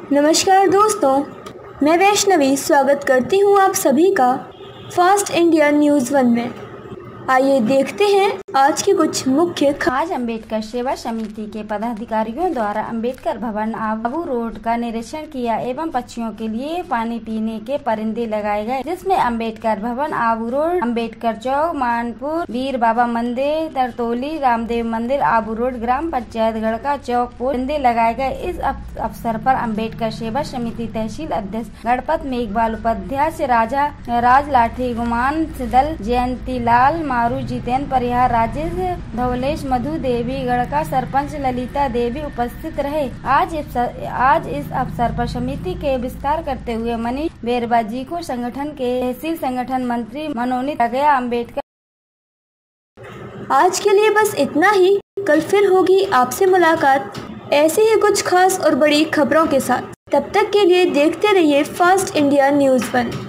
नमस्कार दोस्तों, मैं वैष्णवी स्वागत करती हूँ आप सभी का फास्ट इंडिया न्यूज़ 1 में। आइए देखते हैं आज की कुछ मुख्य आज अम्बेडकर सेवा समिति के पदाधिकारियों द्वारा अम्बेडकर भवन आबू रोड का निरीक्षण किया एवं पक्षियों के लिए पानी पीने के परिंदे लगाए गए, जिसमें अम्बेडकर भवन आबू रोड, अम्बेडकर चौक, मानपुर, वीर बाबा मंदिर, तरतोली, रामदेव मंदिर, आबू रोड, ग्राम पंचायत गढ़का चौक परिंदे लगाए गए। इस अवसर पर अम्बेडकर सेवा समिति तहसील अध्यक्ष गणपत मेघवाल, उपाध्यक्ष राज लाठी, गुमान सिदल, जयंती लाल, मारू, जितेंद्र परिहार, राजेश धवलेश, मधु देवी, गढ़का सरपंच ललिता देवी उपस्थित रहे। आज इस अवसर पर समिति के विस्तार करते हुए मनीष बेरवा जी को संगठन के तहसील संगठन मंत्री मनोनीत किया गया। अम्बेडकर आज के लिए बस इतना ही। कल फिर होगी आपसे मुलाकात ऐसे ही कुछ खास और बड़ी खबरों के साथ। तब तक के लिए देखते रहिए फास्ट इंडिया न्यूज़ 1।